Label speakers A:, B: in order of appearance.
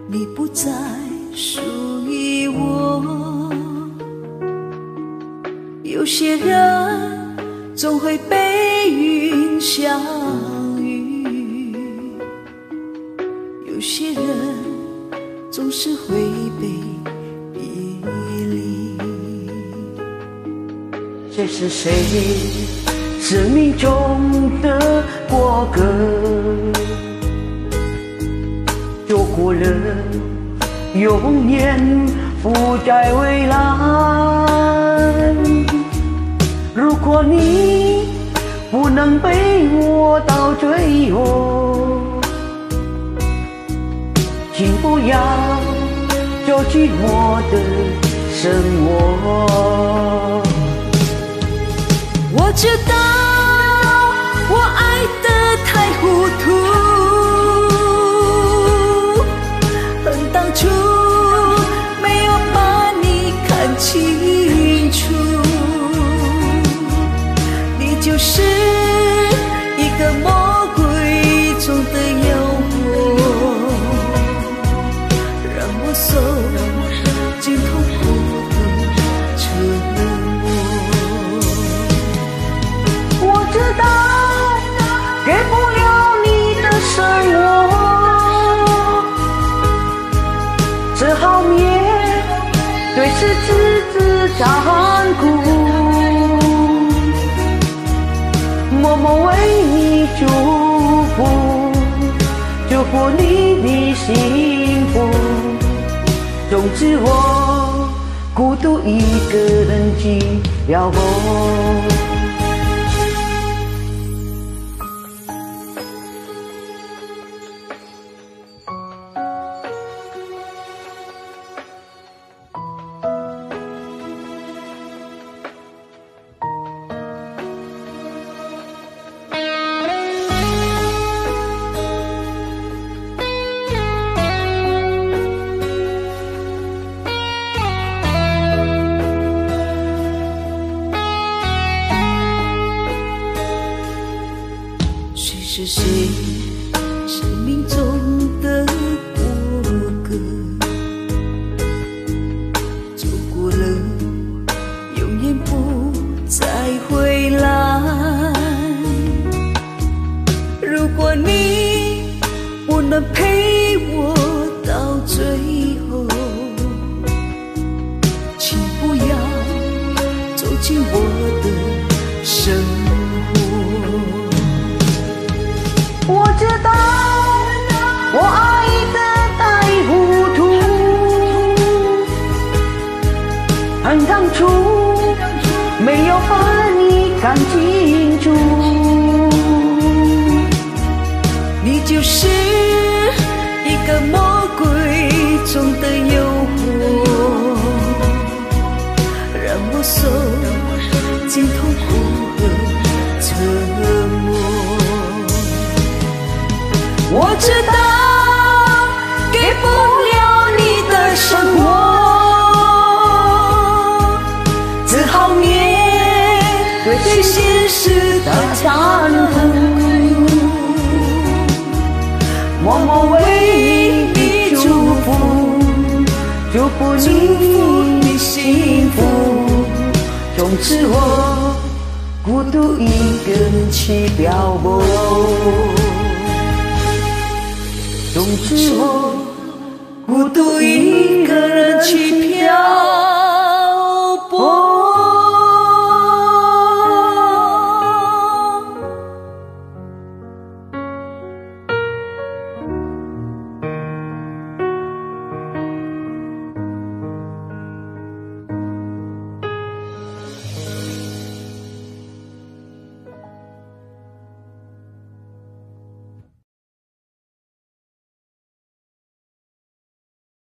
A: 你不再属于我。有些人总会被云相遇，有些人总是会被别离。
B: 这是谁生命中的过客，就过了永远不再回来。如果你不能陪我到最后，请不要走进我的生活。
A: 我知道我爱得太糊涂，恨当初没有把你看清楚。你就是一个魔鬼中的诱惑，让我受尽痛苦的折磨。
B: 我知道给不了你的生活，只好面对是自知残酷，默默为你祝福，祝福你的幸福。总之我孤独一个人去漂泊。
A: 是谁生命中的过客，走过了永远不再回来。如果你不能陪我到最后，请不要走进我的生活。
B: 我知道我爱得太糊涂，恨当初没有把你看清楚。
A: 你就是一个魔鬼中的诱惑，让我受尽痛苦和折磨。我知道给不了你的生活，只好面对现实的残酷，默默为你祝福，祝福你的幸福。从此我孤独一个人去漂泊。从此我孤独一个人去漂泊。